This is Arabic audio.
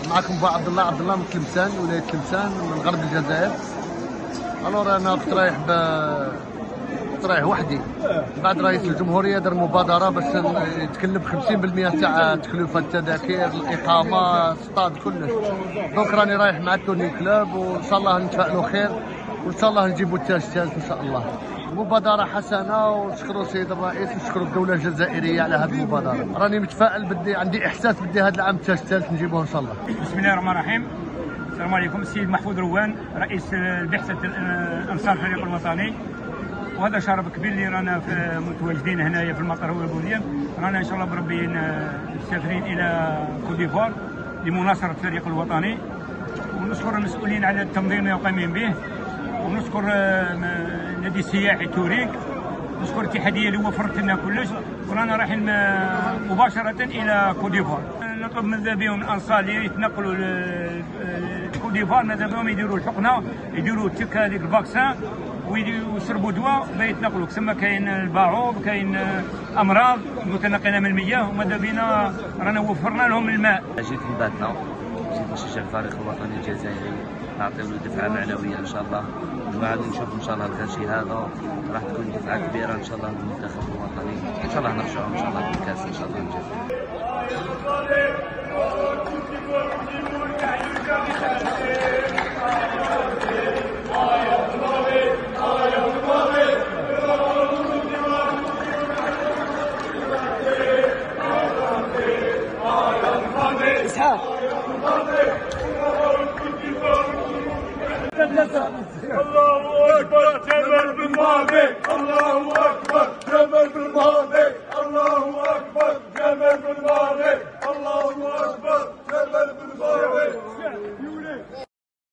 معكم بو عبد الله من تلمسان، ولايه تلمسان من غرب الجزائر. الور انا كنت رايح وحدي بعد رئيس الجمهوريه دار مبادره باش يتكلف 50% تاع تكلفه التذاكر، الاقامه، السطاد، كلش. دونك راني رايح مع التوني كلوب، وان شاء الله نتفائلوا خير، وان شاء الله نجيبوا التاج ان شاء الله. مبادرة حسنة، ونشكروا السيد الرئيس ونشكروا الدولة الجزائرية على هذه المبادرة. راني متفائل، عندي إحساس هذا العام التاج الثالث نجيبوه إن شاء الله. بسم الله الرحمن الرحيم. السلام عليكم. السيد محفوظ روان، رئيس البعثة أنصار الفريق الوطني. وهذا شرف كبير اللي رانا متواجدين هنايا في المطار البولية. رانا إن شاء الله بربي مسافرين إلى كوت ديفوار لمناصرة الفريق الوطني، ونشكر المسؤولين على التنظيم اللي قايمين به، ونشكر النادي السياحي توريك، نشكر الاتحاديه اللي وفرت لنا كلش. ورانا رايحين مباشره الى كوت ديفوار. نطلب ماذا بهم الانصار اللي يتنقلوا لكوت ديفوار، ماذا بهم يديروا الحقنه، يديروا تلك هذيك الفاكسان، ويشربوا دواء بيتنقلوا. كما كاين الباعوض، كاين امراض متنقله من المياه، وماذا بينا رانا وفرنا لهم الماء. جيت من باتنا، جيت نشجع الفريق الوطني الجزائري، نعطيو له دفعه معنويه ان شاء الله، وغادي نشوف ان شاء الله الغاشي هذا راح تكون دفعه كبيره ان شاء الله للمنتخب الوطني. ان شاء الله نرجعوا ان شاء الله بالكاس ان شاء الله الجزائر. الله اكبر جمال بالماضي، الله اكبر جمال بالماضي، الله اكبر جمال بالماضي، الله اكبر جمال بالماضي.